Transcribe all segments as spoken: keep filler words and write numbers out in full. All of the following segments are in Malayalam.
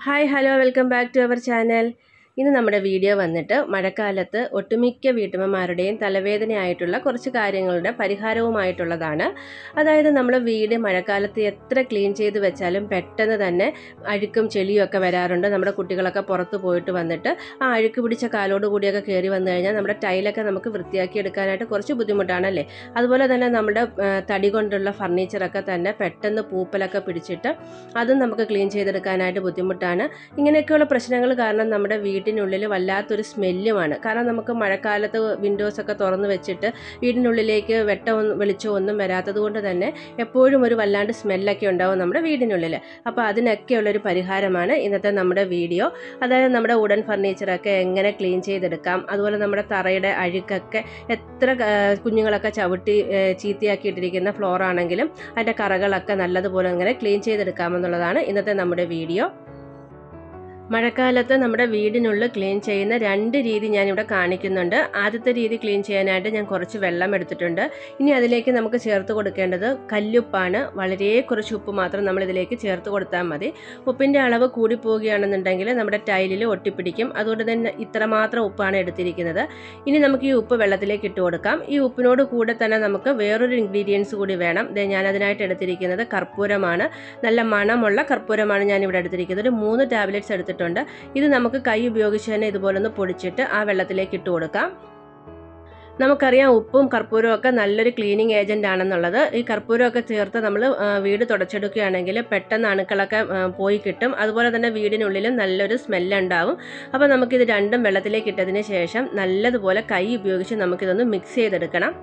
Hi, hello, welcome back to our channel. ഇന്ന് നമ്മുടെ വീഡിയോ വന്നിട്ട് മഴക്കാലത്ത് ഒട്ടുമിക്ക വീട്ടമ്മമാരുടെയും തലവേദനയായിട്ടുള്ള കുറച്ച് കാര്യങ്ങളുടെ പരിഹാരവുമായിട്ടുള്ളതാണ്. അതായത് നമ്മുടെ വീട് മഴക്കാലത്ത് എത്ര ക്ലീൻ ചെയ്ത് വെച്ചാലും പെട്ടെന്ന് തന്നെ അഴുക്കും ചെളിയും ഒക്കെ വരാറുണ്ട്. നമ്മുടെ കുട്ടികളൊക്കെ പുറത്ത് പോയിട്ട് വന്നിട്ട് ആ അഴുക്ക് പിടിച്ച കാലോട് കൂടിയൊക്കെ കയറി വന്നു കഴിഞ്ഞാൽ നമ്മുടെ ടൈലൊക്കെ നമുക്ക് വൃത്തിയാക്കി എടുക്കാനായിട്ട് കുറച്ച് ബുദ്ധിമുട്ടാണല്ലേ. അതുപോലെ തന്നെ നമ്മുടെ തടി കൊണ്ടുള്ള ഫർണിച്ചറൊക്കെ തന്നെ പെട്ടെന്ന് പൂപ്പലൊക്കെ പിടിച്ചിട്ട് അതും നമുക്ക് ക്ലീൻ ചെയ്തെടുക്കാനായിട്ട് ബുദ്ധിമുട്ടാണ്. ഇങ്ങനെയൊക്കെയുള്ള പ്രശ്നങ്ങൾ കാരണം നമ്മുടെ വീടിനുള്ളിൽ വല്ലാത്തൊരു സ്മെല്ലുമാണ്. കാരണം നമുക്ക് മഴക്കാലത്ത് വിൻഡോസൊക്കെ തുറന്ന് വെച്ചിട്ട് വീടിനുള്ളിലേക്ക് വെട്ടം വെളിച്ചം ഒന്നും വരാത്തത് കൊണ്ട് തന്നെ എപ്പോഴും ഒരു വല്ലാണ്ട് സ്മെല്ലൊക്കെ ഉണ്ടാവും നമ്മുടെ വീടിനുള്ളിൽ. അപ്പോൾ അതിനൊക്കെയുള്ളൊരു പരിഹാരമാണ് ഇന്നത്തെ നമ്മുടെ വീഡിയോ. അതായത് നമ്മുടെ വുഡൻ ഫർണിച്ചറൊക്കെ എങ്ങനെ ക്ലീൻ ചെയ്തെടുക്കാം, അതുപോലെ നമ്മുടെ തറയുടെ അഴുക്കൊക്കെ എത്ര കുഞ്ഞുങ്ങളൊക്കെ ചവിട്ടി ചീത്തയാക്കിയിട്ടിരിക്കുന്ന ഫ്ലോറാണെങ്കിലും അതിൻ്റെ കറകളൊക്കെ നല്ലതുപോലെ അങ്ങനെ ക്ലീൻ ചെയ്തെടുക്കാമെന്നുള്ളതാണ് ഇന്നത്തെ നമ്മുടെ വീഡിയോ. മഴക്കാലത്ത് നമ്മുടെ വീടിനുള്ളിൽ ക്ലീൻ ചെയ്യുന്ന രണ്ട് രീതി ഞാനിവിടെ കാണിക്കുന്നുണ്ട്. ആദ്യത്തെ രീതി ക്ലീൻ ചെയ്യാനായിട്ട് ഞാൻ കുറച്ച് വെള്ളം എടുത്തിട്ടുണ്ട്. ഇനി അതിലേക്ക് നമുക്ക് ചേർത്ത് കൊടുക്കേണ്ടത് കല്ലുപ്പാണ്. വളരെ കുറച്ച് ഉപ്പ് മാത്രം നമ്മൾ ഇതിലേക്ക് ചേർത്ത് കൊടുത്താൽ മതി. ഉപ്പിൻ്റെ അളവ് കൂടി പോവുകയാണെന്നുണ്ടെങ്കിൽ നമ്മുടെ ടൈലിൽ ഒട്ടിപ്പിടിക്കും. അതുകൊണ്ട് തന്നെ ഇത്രമാത്രം ഉപ്പാണ് എടുത്തിരിക്കുന്നത്. ഇനി നമുക്ക് ഈ ഉപ്പ് വെള്ളത്തിലേക്ക് ഇട്ട് കൊടുക്കാം. ഈ ഉപ്പിനോട് കൂടെ തന്നെ നമുക്ക് വേറൊരു ഇൻഗ്രീഡിയൻസ് കൂടി വേണം. ഞാൻ അതിനായിട്ട് എടുത്തിരിക്കുന്നത് കർപ്പൂരമാണ്. നല്ല മണമുള്ള കർപ്പൂരമാണ് ഞാനിവിടെ എടുത്തിരിക്കുന്നത്. ഒരു മൂന്ന് ടാബ്ലറ്റ്സ് എടുത്തിട്ടുണ്ട്. ഇത് നമുക്ക് കൈ ഉപയോഗിച്ച് തന്നെ ഇതുപോലെ ഒന്ന് പൊടിച്ചിട്ട് ആ വെള്ളത്തിലേക്ക് ഇട്ട് കൊടുക്കാം. നമുക്കറിയാം ഉപ്പും കർപ്പൂരവും ഒക്കെ നല്ലൊരു ക്ലീനിങ് ഏജന്റ് ആണെന്നുള്ളത്. ഈ കർപ്പൂരമൊക്കെ ചേർത്ത് നമ്മൾ വീട് തുടച്ചെടുക്കുകയാണെങ്കിൽ പെട്ടെന്ന് അണുക്കളൊക്കെ പോയി കിട്ടും. അതുപോലെ തന്നെ വീടിനുള്ളിലും നല്ലൊരു സ്മെല്ലുണ്ടാവും. അപ്പോൾ നമുക്കിത് രണ്ടും വെള്ളത്തിലേക്ക് ഇട്ടതിന് ശേഷം നല്ലതുപോലെ കൈ ഉപയോഗിച്ച് നമുക്കിതൊന്ന് മിക്സ് ചെയ്തെടുക്കണം.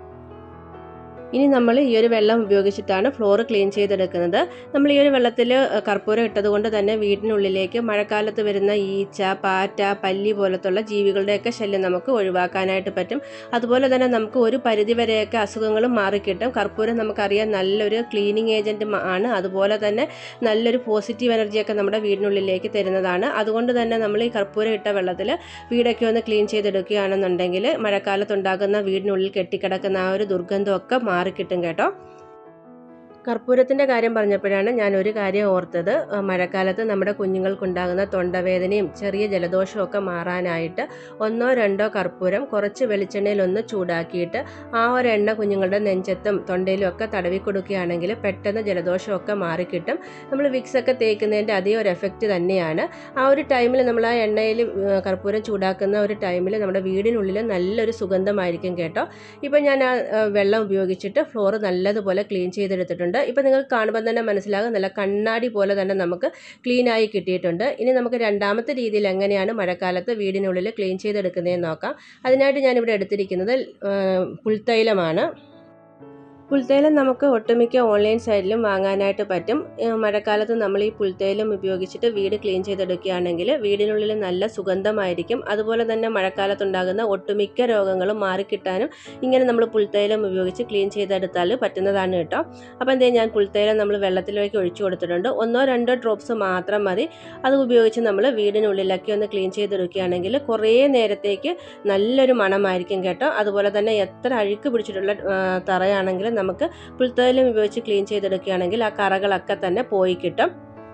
ഇനി നമ്മൾ ഈ ഒരു വെള്ളം ഉപയോഗിച്ചിട്ടാണ് ഫ്ലോർ ക്ലീൻ ചെയ്തെടുക്കുന്നത്. നമ്മൾ ഈ ഒരു വെള്ളത്തിൽ കർപ്പൂരം ഇട്ടത് കൊണ്ട് തന്നെ വീടിനുള്ളിലേക്ക് മഴക്കാലത്ത് വരുന്ന ഈച്ച, പാറ്റ, പല്ലി പോലത്തുള്ള ജീവികളുടെയൊക്കെ ശല്യം നമുക്ക് ഒഴിവാക്കാനായിട്ട് പറ്റും. അതുപോലെ തന്നെ നമുക്ക് ഒരു പരിധി വരെയൊക്കെ അസുഖങ്ങളും മാറിക്കിട്ടും. കർപ്പൂരം നമുക്കറിയാം നല്ലൊരു ക്ലീനിങ് ഏജൻറ്റ് ആണ്. അതുപോലെ തന്നെ നല്ലൊരു പോസിറ്റീവ് എനർജിയൊക്കെ നമ്മുടെ വീടിനുള്ളിലേക്ക് തരുന്നതാണ്. അതുകൊണ്ട് തന്നെ നമ്മൾ ഈ കർപ്പൂരം ഇട്ട വെള്ളത്തിൽ വീടൊക്കെ ഒന്ന് ക്ലീൻ ചെയ്തെടുക്കുകയാണെന്നുണ്ടെങ്കിൽ മഴക്കാലത്തുണ്ടാകുന്ന വീടിനുള്ളിൽ കെട്ടിക്കിടക്കുന്ന ആ ഒരു ദുർഗന്ധമൊക്കെ മാറിക്കിട്ടും കേട്ടോ. കർപ്പൂരത്തിൻ്റെ കാര്യം പറഞ്ഞപ്പോഴാണ് ഞാൻ ഒരു കാര്യം ഓർത്തത്. മഴക്കാലത്ത് നമ്മുടെ കുഞ്ഞുങ്ങൾക്കുണ്ടാകുന്ന തൊണ്ടവേദനയും ചെറിയ ജലദോഷവും ഒക്കെ മാറാനായിട്ട് ഒന്നോ രണ്ടോ കർപ്പൂരം കുറച്ച് വെളിച്ചെണ്ണയിലൊന്ന് ചൂടാക്കിയിട്ട് ആ ഒരു എണ്ണ കുഞ്ഞുങ്ങളുടെ നെഞ്ചത്തും തൊണ്ടയിലും ഒക്കെ തടവി കൊടുക്കുകയാണെങ്കിൽ പെട്ടെന്ന് ജലദോഷമൊക്കെ മാറിക്കിട്ടും. നമ്മൾ വിക്സ് ഒക്കെ തേക്കുന്നതിൻ്റെ അതേ ഒരു എഫക്റ്റ് തന്നെയാണ്. ആ ഒരു ടൈമിൽ നമ്മൾ ആ എണ്ണയിൽ കർപ്പൂരം ചൂടാക്കുന്ന ഒരു ടൈമിൽ നമ്മുടെ വീടിനുള്ളിൽ നല്ലൊരു സുഗന്ധമായിരിക്കും കേട്ടോ. ഇപ്പം ഞാൻ ആ വെള്ളം ഉപയോഗിച്ചിട്ട് ഫ്ലോർ നല്ലതുപോലെ ക്ലീൻ ചെയ്തെടുത്തിട്ടുണ്ട്. ഇപ്പം നിങ്ങൾക്ക് കാണുമ്പോൾ തന്നെ മനസ്സിലാകും നല്ല കണ്ണാടി പോലെ തന്നെ നമുക്ക് ക്ലീനായി കിട്ടിയിട്ടുണ്ട്. ഇനി നമുക്ക് രണ്ടാമത്തെ രീതിയിൽ എങ്ങനെയാണ് മഴക്കാലത്ത് വീടിനുള്ളിൽ ക്ലീൻ ചെയ്തെടുക്കുന്നതെന്ന് നോക്കാം. അതിനായിട്ട് ഞാനിവിടെ എടുത്തിരിക്കുന്നത് പുൽത്തൈലമാണ്. പുൽത്തൈലം നമുക്ക് ഒട്ടുമിക്ക ഓൺലൈൻ സൈറ്റിലും വാങ്ങാനായിട്ട് പറ്റും. മഴക്കാലത്ത് നമ്മൾ ഈ പുൽത്തൈലം ഉപയോഗിച്ചിട്ട് വീട് ക്ലീൻ ചെയ്തെടുക്കുകയാണെങ്കിൽ വീടിനുള്ളിൽ നല്ല സുഗന്ധമായിരിക്കും. അതുപോലെ തന്നെ മഴക്കാലത്തുണ്ടാകുന്ന ഒട്ടുമിക്ക രോഗങ്ങളും മാറിക്കിട്ടാനും ഇങ്ങനെ നമ്മൾ പുൽത്തൈലം ഉപയോഗിച്ച് ക്ലീൻ ചെയ്തെടുത്താൽ പറ്റുന്നതാണ് കേട്ടോ. അപ്പോൾ എന്തേ ഞാൻ പുൽത്തൈലം നമ്മൾ വെള്ളത്തിലേക്ക് ഒഴിച്ചു കൊടുത്തിട്ടുണ്ട്. ഒന്നോ രണ്ടോ ഡ്രോപ്സ് മാത്രം മതി. അത് ഉപയോഗിച്ച് നമ്മൾ വീടിനുള്ളിലൊക്കെ ഒന്ന് ക്ലീൻ ചെയ്തെടുക്കുകയാണെങ്കിൽ കുറേ നേരത്തേക്ക് നല്ലൊരു മണമായിരിക്കും കേട്ടോ. അതുപോലെ തന്നെ എത്ര അഴുക്ക് പിടിച്ചിട്ടുള്ള തറയാണെങ്കിലും നമുക്ക് പുൽത്തൈലം ഉപയോഗിച്ച് ക്ലീൻ ചെയ്തെടുക്കുകയാണെങ്കിൽ ആ കറകളൊക്കെ തന്നെ പോയി കിട്ടും.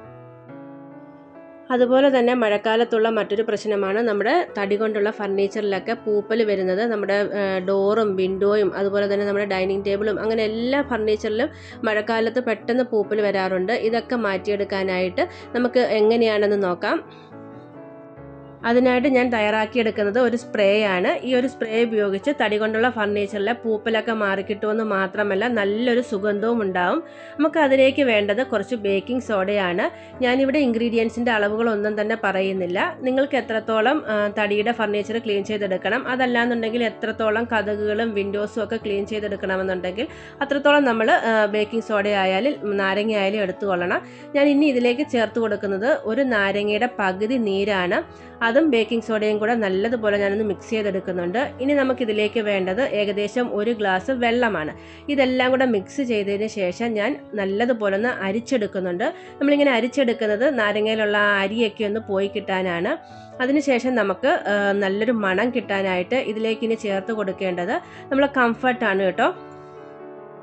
അതുപോലെ തന്നെ മഴക്കാലത്തുള്ള മറ്റൊരു പ്രശ്നമാണ് നമ്മുടെ തടി കൊണ്ടുള്ള ഫർണിച്ചറിലൊക്കെ പൂപ്പൽ വരുന്നത്. നമ്മുടെ ഡോറും വിൻഡോയും അതുപോലെ തന്നെ നമ്മുടെ ഡൈനിങ് ടേബിളും അങ്ങനെ എല്ലാ ഫർണിച്ചറിലും മഴക്കാലത്ത് പെട്ടെന്ന് പൂപ്പൽ വരാറുണ്ട്. ഇതൊക്കെ മാറ്റിയെടുക്കാനായിട്ട് നമുക്ക് എങ്ങനെയാണെന്ന് നോക്കാം. അതിനായിട്ട് ഞാൻ തയ്യാറാക്കിയെടുക്കുന്നത് ഒരു സ്പ്രേ ആണ്. ഈ ഒരു സ്പ്രേ ഉപയോഗിച്ച് തടി കൊണ്ടുള്ള ഫർണിച്ചറിലെ പൂപ്പലൊക്കെ മാറിക്കിട്ടുമെന്ന് മാത്രമല്ല നല്ലൊരു സുഗന്ധവും ഉണ്ടാവും. നമുക്ക് അതിലേക്ക് വേണ്ടത് കുറച്ച് ബേക്കിംഗ് സോഡയാണ്. ഞാനിവിടെ ഇൻഗ്രീഡിയൻസിൻ്റെ അളവുകളൊന്നും തന്നെ പറയുന്നില്ല. നിങ്ങൾക്ക് എത്രത്തോളം തടിയുടെ ഫർണിച്ചർ ക്ലീൻ ചെയ്തെടുക്കണം, അതല്ലാന്നുണ്ടെങ്കിൽ എത്രത്തോളം കതകുകളും വിൻഡോസും ഒക്കെ ക്ലീൻ ചെയ്തെടുക്കണമെന്നുണ്ടെങ്കിൽ അത്രത്തോളം നമ്മൾ ബേക്കിംഗ് സോഡ ആയാലും നാരങ്ങ ആയാലും എടുത്തുകൊള്ളണം. ഞാൻ ഇനി ഇതിലേക്ക് ചേർത്ത് കൊടുക്കുന്നത് ഒരു നാരങ്ങയുടെ പകുതി നീരാണ്. അതും ബേക്കിംഗ് സോഡയും കൂടെ നല്ലതുപോലെ ഞാനൊന്ന് മിക്സ് ചെയ്തെടുക്കുന്നുണ്ട്. ഇനി നമുക്കിതിലേക്ക് വേണ്ടത് ഏകദേശം ഒരു ഗ്ലാസ് വെള്ളമാണ്. ഇതെല്ലാം കൂടെ മിക്സ് ചെയ്തതിന് ശേഷം ഞാൻ നല്ലതുപോലെ ഒന്ന് അരിച്ചെടുക്കുന്നുണ്ട്. നമ്മളിങ്ങനെ അരിച്ചെടുക്കുന്നത് നാരങ്ങയിലുള്ള ആ അരിയൊക്കെ ഒന്ന് പോയി കിട്ടാനാണ്. അതിനുശേഷം നമുക്ക് നല്ലൊരു മണം കിട്ടാനായിട്ട് ഇതിലേക്ക് ഇനി ചേർത്ത് കൊടുക്കേണ്ടത് നമ്മൾ കംഫർട്ടാണ് കേട്ടോ.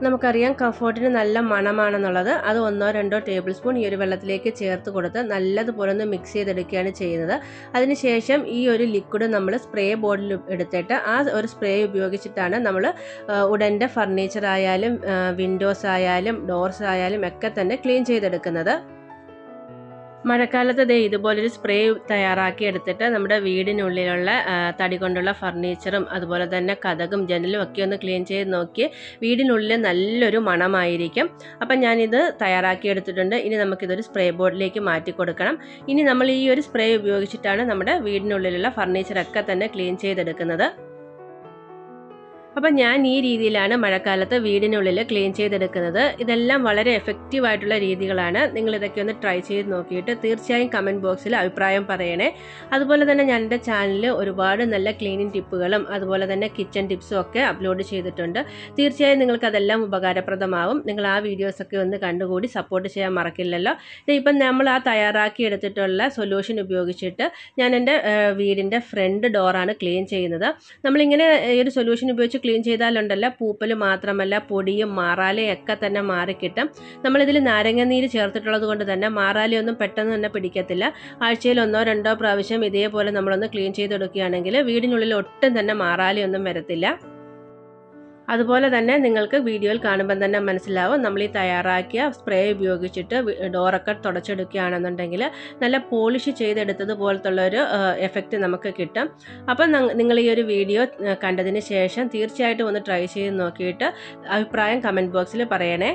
നമുക്കറിയാം കംഫോർട്ടിന് നല്ല മണമാണെന്നുള്ളത്. അത് ഒന്നോ രണ്ടോ ടേബിൾ സ്പൂൺ ഈ ഒരു വെള്ളത്തിലേക്ക് ചേർത്ത് കൊടുത്ത് നല്ലതുപോലെ ഒന്ന് മിക്സ് ചെയ്തെടുക്കുകയാണ് ചെയ്യുന്നത്. അതിനുശേഷം ഈ ഒരു ലിക്വിഡ് നമ്മൾ സ്പ്രേ ബോട്ടിൽ എടുത്തിട്ട് ആ ഒരു സ്പ്രേ ഉപയോഗിച്ചിട്ടാണ് നമ്മൾ ഉടൻ്റെ ഫർണിച്ചർ ആയാലും വിൻഡോസ് ആയാലും ഡോർസ് ആയാലും ഒക്കെ തന്നെ ക്ലീൻ ചെയ്തെടുക്കുന്നത്. മഴക്കാലത്ത് ദേ ഇതുപോലൊരു സ്പ്രേ തയ്യാറാക്കി എടുത്തിട്ട് നമ്മുടെ വീടിനുള്ളിലുള്ള തടി കൊണ്ടുള്ള ഫർണിച്ചറും അതുപോലെ തന്നെ കതകും ജനലും ഒക്കെ ഒന്ന് ക്ലീൻ ചെയ്ത് നോക്കി വീടിനുള്ളിൽ നല്ലൊരു മണമായിരിക്കും. അപ്പം ഞാനിത് തയ്യാറാക്കി എടുത്തിട്ടുണ്ട്. ഇനി നമുക്കിതൊരു സ്പ്രേ ബോർഡിലേക്ക് മാറ്റി കൊടുക്കണം. ഇനി നമ്മൾ ഈ ഒരു സ്പ്രേ ഉപയോഗിച്ചിട്ടാണ് നമ്മുടെ വീടിനുള്ളിലുള്ള ഫർണിച്ചറൊക്കെ തന്നെ ക്ലീൻ ചെയ്തെടുക്കുന്നത്. അപ്പം ഞാൻ ഈ രീതിയിലാണ് മഴക്കാലത്ത് വീടിനുള്ളിൽ ക്ലീൻ ചെയ്തെടുക്കുന്നത്. ഇതെല്ലാം വളരെ എഫക്റ്റീവ് ആയിട്ടുള്ള രീതികളാണ്. നിങ്ങൾ ഇതൊക്കെ ഒന്ന് ട്രൈ ചെയ്ത് നോക്കിയിട്ട് തീർച്ചയായും കമൻറ്റ് ബോക്സിൽ അഭിപ്രായം പറയണേ. അതുപോലെ തന്നെ ഞാൻ എൻ്റെ ചാനലിൽ ഒരുപാട് നല്ല ക്ലീനിങ് ടിപ്പുകളും അതുപോലെ തന്നെ കിച്ചൺ ടിപ്സും ഒക്കെ അപ്ലോഡ് ചെയ്തിട്ടുണ്ട്. തീർച്ചയായും നിങ്ങൾക്ക് അതെല്ലാം ഉപകാരപ്രദമാവും. നിങ്ങൾ ആ വീഡിയോസൊക്കെ ഒന്ന് കണ്ടുകൂടി സപ്പോർട്ട് ചെയ്യാൻ മറക്കില്ലല്ലോ. ഇപ്പം നമ്മൾ ആ തയ്യാറാക്കി എടുത്തിട്ടുള്ള സൊല്യൂഷൻ ഉപയോഗിച്ചിട്ട് ഞാൻ എൻ്റെ വീടിൻ്റെ ഫ്രണ്ട് ഡോറാണ് ക്ലീൻ ചെയ്യുന്നത്. നമ്മളിങ്ങനെ ഈ ഒരു സൊല്യൂഷൻ ഉപയോഗിച്ച് ക്ലീൻ ചെയ്താലുണ്ടല്ല പൂപ്പൽ മാത്രമല്ല പൊടിയും മാറാലയും ഒക്കെ തന്നെ മാറിക്കിട്ടും. നമ്മളിതിൽ നാരങ്ങ നീര് ചേർത്തിട്ടുള്ളത് കൊണ്ട് തന്നെ മാറാലയൊന്നും പെട്ടെന്ന് തന്നെ പിടിക്കത്തില്ല. ആഴ്ചയിൽ ഒന്നോ രണ്ടോ പ്രാവശ്യം ഇതേപോലെ നമ്മളൊന്ന് ക്ലീൻ ചെയ്തെടുക്കുകയാണെങ്കിൽ വീടിനുള്ളിൽ ഒട്ടും തന്നെ മാറാലയൊന്നും വരത്തില്ല. അതുപോലെ തന്നെ നിങ്ങൾക്ക് വീഡിയോയിൽ കാണുമ്പോൾ തന്നെ മനസ്സിലാവും നമ്മൾ ഈ തയ്യാറാക്കിയ സ്പ്രേ ഉപയോഗിച്ചിട്ട് ഡോറൊക്കെ തുടച്ചെടുക്കുകയാണെന്നുണ്ടെങ്കിൽ നല്ല പോളിഷ് ചെയ്തെടുത്തതുപോലത്തുള്ളൊരു എഫക്റ്റ് നമുക്ക് കിട്ടും. അപ്പം നിങ്ങൾ ഈ ഒരു വീഡിയോ കണ്ടതിന് ശേഷം തീർച്ചയായിട്ടും ഒന്ന് ട്രൈ ചെയ്ത് നോക്കിയിട്ട് അഭിപ്രായം കമൻറ്റ് ബോക്സിൽ പറയണേ.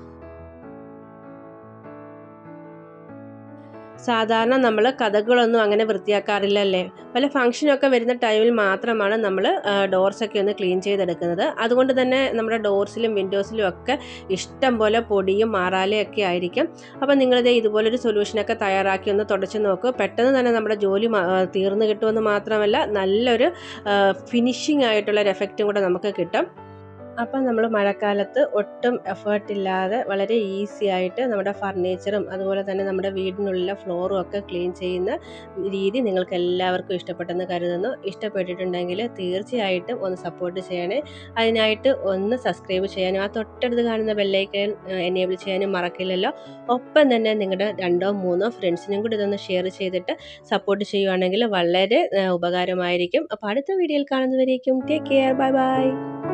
സാധാരണ നമ്മൾ കതകുകളൊന്നും അങ്ങനെ വൃത്തിയാക്കാറില്ലല്ലേ. പല ഫംഗ്ഷനൊക്കെ വരുന്ന ടൈമിൽ മാത്രമാണ് നമ്മൾ ഡോർസൊക്കെ ഒന്ന് ക്ലീൻ ചെയ്തെടുക്കുന്നത്. അതുകൊണ്ട് തന്നെ നമ്മുടെ ഡോർസിലും വിൻഡോസിലും ഒക്കെ ഇഷ്ടം പോലെ പൊടിയും മാറാലയൊക്കെ ആയിരിക്കും. അപ്പം നിങ്ങളിത് ഇതുപോലൊരു സൊല്യൂഷനൊക്കെ തയ്യാറാക്കി ഒന്ന് തുടച്ച് നോക്കൂ. പെട്ടെന്ന് തന്നെ നമ്മുടെ ജോലി തീർന്നു കിട്ടുമെന്ന് മാത്രമല്ല നല്ലൊരു ഫിനിഷിംഗ് ആയിട്ടുള്ളൊരു എഫക്റ്റും കൂടെ നമുക്ക് കിട്ടും. അപ്പം നമ്മൾ മഴക്കാലത്ത് ഒട്ടും എഫേർട്ടില്ലാതെ വളരെ ഈസി ആയിട്ട് നമ്മുടെ ഫർണിച്ചറും അതുപോലെ തന്നെ നമ്മുടെ വീടിനുള്ളിലെ ഫ്ലോറും ഒക്കെ ക്ലീൻ ചെയ്യുന്ന രീതി നിങ്ങൾക്ക് എല്ലാവർക്കും ഇഷ്ടപ്പെട്ടെന്ന് കരുതുന്നു. ഇഷ്ടപ്പെട്ടിട്ടുണ്ടെങ്കിൽ തീർച്ചയായിട്ടും ഒന്ന് സപ്പോർട്ട് ചെയ്യണേ. അതിനായിട്ട് ഒന്ന് സബ്സ്ക്രൈബ് ചെയ്യാനും ആ തൊട്ടടുത്ത് കാണുന്ന ബെല്ലൈക്കൺ എനേബിൾ ചെയ്യാനും മറക്കില്ലല്ലോ. ഒപ്പം തന്നെ നിങ്ങളുടെ രണ്ടോ മൂന്നോ ഫ്രണ്ട്സിനും കൂടി ഇതൊന്ന് ഷെയർ ചെയ്തിട്ട് സപ്പോർട്ട് ചെയ്യുവാണെങ്കിൽ വളരെ ഉപകാരമായിരിക്കും. അപ്പോൾ അടുത്ത വീഡിയോയിൽ കാണുന്നവരേക്കും ടേക്ക് കെയർ. Bye by.